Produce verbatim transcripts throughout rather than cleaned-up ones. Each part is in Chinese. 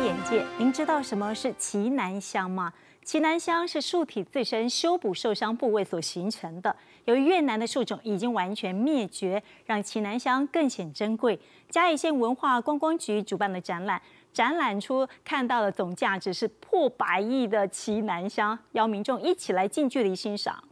眼界，您知道什么是奇楠香吗？奇楠香是树体自身修补受伤部位所形成的。由于越南的树种已经完全灭绝，让奇楠香更显珍贵。嘉义县文化观光局主办的展览，展览出看到了总价值是破百亿的奇楠香，邀民众一起来近距离欣赏。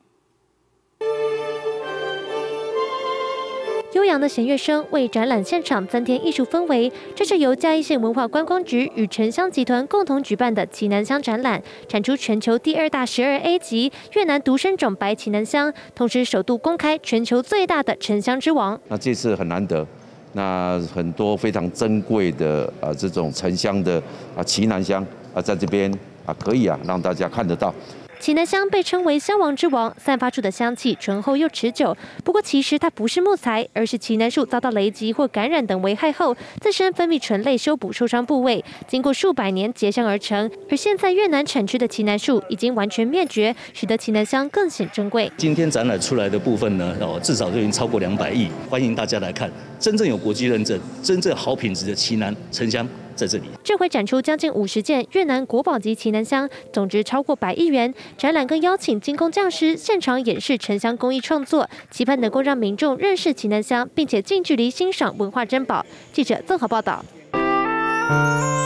悠扬的弦乐声为展览现场增添艺术氛围。这是由嘉义县文化观光局与城乡集团共同举办的奇楠香展览，产出全球第二大十二 A 级越南独生种白奇楠香，同时首度公开全球最大的沉香之王。 那这次很难得，那很多非常珍贵的啊这种沉香的啊奇楠香啊在这边啊可以啊让大家看得到。 奇楠香被称为香王之王，散发出的香气醇厚又持久。不过，其实它不是木材，而是奇楠树遭到雷击或感染等危害后，自身分泌醇类修补受伤部位，经过数百年结香而成。而现在越南产区的奇楠树已经完全灭绝，使得奇楠香更显珍贵。 今天展览出来的部分呢，哦，至少就已经超过两百亿，欢迎大家来看，真正有国际认证、真正好品质的奇楠沉香。 在这里， 这回展出将近五十件越南国宝级奇楠香，总值超过百亿元。展览更邀请精工匠师现场演示沉香工艺创作，期盼能够让民众认识奇楠香，并且近距离欣赏文化珍宝。记者曾豪报道。